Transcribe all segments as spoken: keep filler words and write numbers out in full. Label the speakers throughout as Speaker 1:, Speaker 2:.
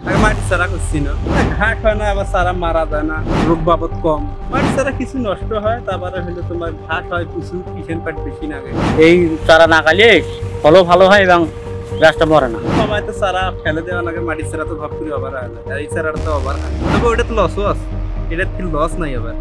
Speaker 1: মাটি ছাড়া করছি না, ঘাট হয় না, আবার সারা মারা যায় না, রোগ বাবদ কম। মাটি ছাড়া কিছু নষ্ট হয়, তারপরে হলে তোমার ঘাট হয় প্রচুর, কিষেন পাট বেশি লাগে।
Speaker 2: এই চারা না খাইলে ফলও ভালো হয় এবং গাছটা মরে না।
Speaker 1: সময় তো সারা ফেলে দেওয়া লাগে, মাটি ছাড়া তো ভাব করে আবার হয় না, এই ছাড়াটা তো আবার হয়। তবে ওটা তো লসও আছে, এটা কি লস নাই আবার।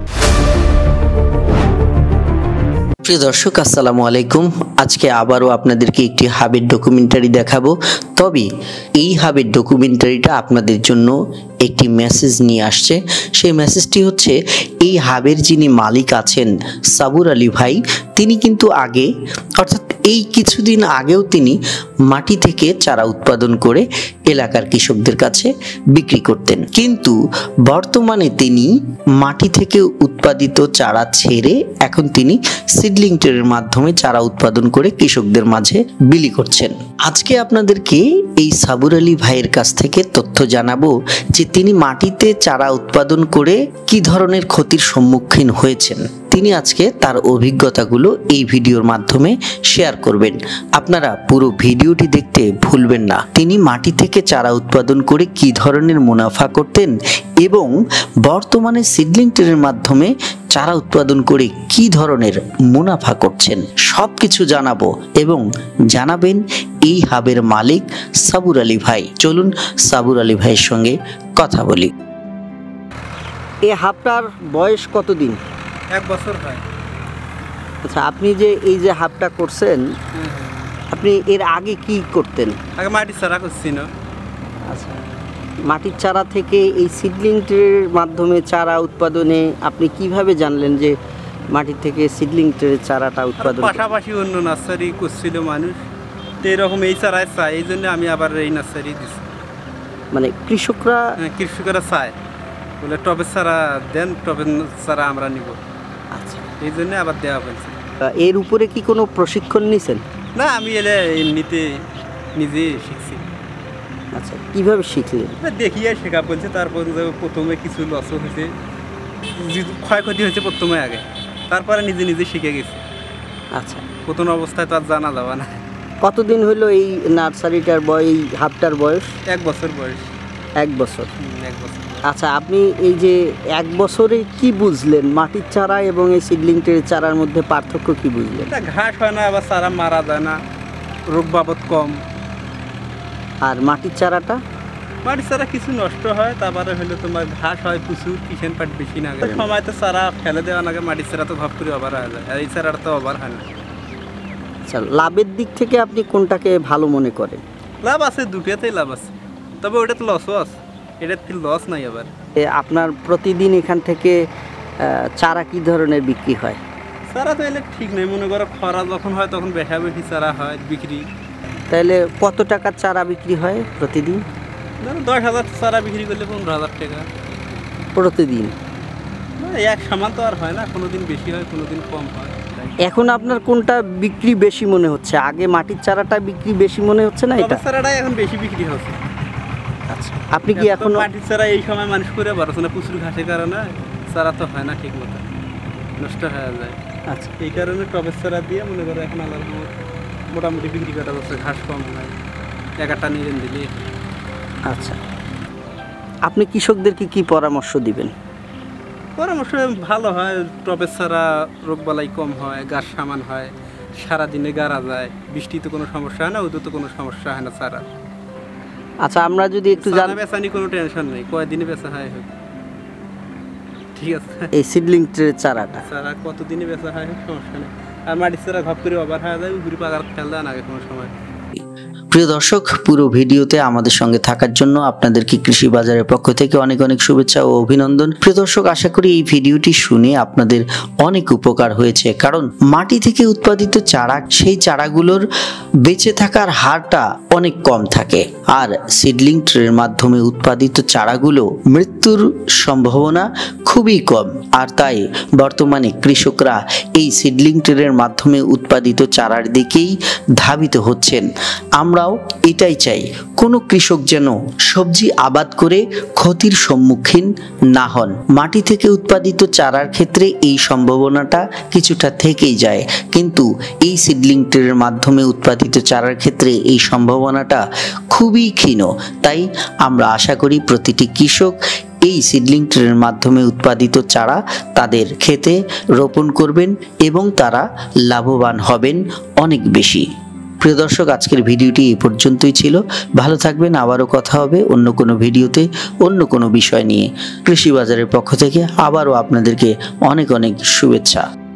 Speaker 3: প্রিয় দর্শক, আসসালামু আলাইকুম। আজকে আবারও আপনাদেরকে একটি হাবের ডকুমেন্টারি দেখাবো। তবে এই হাবের ডকুমেন্টারিটা আপনাদের জন্য একটি মেসেজ নিয়ে আসছে। সেই মেসেজটি হচ্ছে, এই হাবের যিনি মালিক আছেন সাবুর আলী ভাই, তিনি কিন্তু আগে অর্থাৎ এই কিছুদিন আগেও তিনি মাটি থেকে চারা উৎপাদন করে এলাকার কৃষকদের কাছে বিক্রি করতেন, কিন্তু বর্তমানে তিনি মাটি থেকে উৎপাদিত চারা ছেড়ে এখন তিনি সিডলিং ট্রের মাধ্যমে চারা উৎপাদন করে কৃষকদের মাঝে বিলি করছেন। আজকে আপনাদেরকে এই সাবুর আলী ভাইয়ের কাছ থেকে তথ্য জানাবো যে তিনি মাটিতে চারা উৎপাদন করে কি ধরনের ক্ষতির সম্মুখীন হয়েছেন। তিনি আজকে তার অভিজ্ঞতাগুলো এই ভিডিওর মাধ্যমে শেয়ার করবেন। আপনারা পুরো ভিডিওটি দেখতে ভুলবেন না। তিনি মাটি থেকে চারা উৎপাদন করে কি ধরনের মুনাফা করতেন এবং বর্তমানে সিডলিং ট্রের মাধ্যমে চারা উৎপাদন করে কি ধরনের মুনাফা করছেন, সব কিছু জানাবো এবং জানাবেন এই হাবের মালিক সাবুর আলী ভাই। চলুন সাবুর আলী ভাইয়ের সঙ্গে কথা বলি। এই হাবটার বয়স কতদিন?
Speaker 1: এক বছর হয়।
Speaker 3: আচ্ছা, আপনি যে এই যে হাবটা করছেন, আপনি এর আগে কি করতেন?
Speaker 1: আগে মাটি ছাড়া করছি না।
Speaker 3: আচ্ছা, মাটির চারা থেকে এই সিডলিং ট্রের মাধ্যমে চারা উৎপাদনে আপনি কিভাবে জানলেন যে মাটি থেকে সিডলিং ট্রের চারাটা উৎপাদন?
Speaker 1: পাশাপাশি অন্য নার্সারি করছিল মানুষ, তো এরকম এই চারাই চায়, এই জন্য আমি আবার এই নার্সারি দিচ্ছি।
Speaker 3: মানে কৃষকরা
Speaker 1: কৃষকরা চায়, বলে টবের চারা দেন, টবের চারা আমরা নিব।
Speaker 3: আচ্ছা,
Speaker 1: এই জন্য আবার দেওয়া হয়েছে।
Speaker 3: এর উপরে কি কোনো প্রশিক্ষণ নিছেন?
Speaker 1: না, আমি এলে এমনিতে নিজে শিখছি।
Speaker 3: আচ্ছা, কিভাবে শিখলেন?
Speaker 1: দেখিয়ে শেখা বলছে। তারপর প্রথমে কিছু লসও হয়েছে, ক্ষয়ক্ষতি হয়েছে প্রথমে আগে, তারপরে নিজে নিজে শিখে গেছি।
Speaker 3: আচ্ছা,
Speaker 1: প্রথম অবস্থায় তো আর জানা যাবে না।
Speaker 3: কতদিন হলো এই নার্সারিটার বয়স, এই হাবটার বয়স?
Speaker 1: এক বছর বয়স।
Speaker 3: এক বছর
Speaker 1: এক বছর।
Speaker 3: আচ্ছা, আপনি এই যে এক বছরে কি বুঝলেন, মাটির চারা এবং এই সিডলিং ট্রের চারার মধ্যে পার্থক্য কি বুঝলেন?
Speaker 1: এটা ঘাট হয় না, আবার চারা মারা যায় না, রোগ বাবদ কম।
Speaker 3: আর মাটির চারাটা?
Speaker 1: মাটির চারা কিছু নষ্ট হয়, তারপরে হলে তোমার ঘাস হয় প্রচুর, কিষেন পাট বেশি না। সময় তো চারা ফেলে দেওয়া লাগে, মাটির চারা তো ভাব করে আবার হয়ে যায়, আর এই চারাটা তো আবার হয় না।
Speaker 3: আচ্ছা, লাভের দিক থেকে আপনি কোনটাকে ভালো মনে করেন?
Speaker 1: লাভ আছে, দুটোতেই লাভ আছে, তবে ওটা তো লসও আছে, এটার কি লস নাই। আবার
Speaker 3: আপনার প্রতিদিন এখান থেকে চারা কি ধরনের বিক্রি হয়?
Speaker 1: চারা তো এলে ঠিক নেই, মনে করো খরা যখন হয় তখন বেশা বেশি চারা হয় বিক্রি।
Speaker 3: তাহলে কত টাকার চারা বিক্রি হয় প্রতিদিন?
Speaker 1: দশ হাজার চারা বিক্রি করলে পনেরো হাজার টাকা
Speaker 3: প্রতিদিন।
Speaker 1: এক সমান তো আর হয় না, কোনোদিন বেশি হয় কোনোদিন কম হয়।
Speaker 3: এখন আপনার কোনটা বিক্রি বেশি মনে হচ্ছে? আগে মাটির চারাটা বিক্রি বেশি মনে হচ্ছে না? এটা
Speaker 1: চারাটাই এখন বেশি বিক্রি হচ্ছে।
Speaker 3: আচ্ছা, আপনি কি এখন
Speaker 1: মাটির চারা এই সময় মানুষ করে পারছে না, প্রচুর ঘাসের কারণে চারা তো হয় না ঠিক মতো, নষ্ট হয়ে যায়।
Speaker 3: আচ্ছা,
Speaker 1: এই কারণে টবের চারা দিয়ে মনে করো এখন আলাদা মোটামুটি বিক্রি করা যাচ্ছে, ঘাস কম হয়, এক একটা নিলেন দিলে।
Speaker 3: আচ্ছা, আপনি কৃষকদেরকে কি পরামর্শ দিবেন?
Speaker 1: পরামর্শ ভালো হয়, টবের ছাড়া রোগবালাই কম হয়, গাছ সামান হয়, সারাদিনে গাড়া যায়, বৃষ্টিতে কোনো সমস্যা হয় না, ওদের তো কোনো সমস্যা হয় না চারা।
Speaker 3: আচ্ছা, আমরা যদি একটু জানি,
Speaker 1: বেচানি কোনো টেনশন নেই, কয়দিনে বেচা হয় হোক, ঠিক আছে।
Speaker 3: এই সিডলিং ট্রের চারাটা
Speaker 1: চারা কতদিনে বেচা হয় হোক, সমস্যা নেই। আর মাটির চারা ঘপ করে অবার হয়ে যায়, ঘুরি পাকার খেয়াল দেয় না আগে কোনো সময়।
Speaker 3: প্রিয় দর্শক, পুরো ভিডিওতে আমাদের সঙ্গে থাকার জন্য আপনাদেরকে কৃষি বাজারের পক্ষ থেকে অনেক অনেক শুভেচ্ছা ও অভিনন্দন। প্রিয় দর্শক, আশা করি এই ভিডিওটি শুনে আপনাদের অনেক উপকার হয়েছে, কারণ মাটি থেকে উৎপাদিত চারা, সেই চারাগুলোর বেঁচে থাকার হারটা অনেক কম থাকে, আর সিডলিং ট্রের মাধ্যমে উৎপাদিত চারাগুলো মৃত্যুর সম্ভাবনা খুবই কম। আর তাই বর্তমানে কৃষকরা এই সিডলিং ট্রের মাধ্যমে উৎপাদিত চারার দিকেই ধাবিত হচ্ছেন। আমরা আমরাও এটাই চাই, কোনো কৃষক যেন সবজি আবাদ করে ক্ষতির সম্মুখীন না হন। মাটি থেকে উৎপাদিত চারার ক্ষেত্রে এই সম্ভাবনাটা কিছুটা থেকেই যায়, কিন্তু এই সিডলিং ট্রের মাধ্যমে উৎপাদিত চারার ক্ষেত্রে এই সম্ভাবনাটা খুবই ক্ষীণ। তাই আমরা আশা করি প্রতিটি কৃষক এই সিডলিং ট্রের মাধ্যমে উৎপাদিত চারা তাদের ক্ষেতে রোপণ করবেন এবং তারা লাভবান হবেন অনেক বেশি। প্রিয় দর্শক, আজকের ভিডিওটি এই পর্যন্তই ছিল। ভালো থাকবেন, আবারও কথা হবে অন্য কোনো ভিডিওতে অন্য কোনো বিষয় নিয়ে। কৃষি বাজারের পক্ষ থেকে আবারও আপনাদেরকে অনেক অনেক শুভেচ্ছা।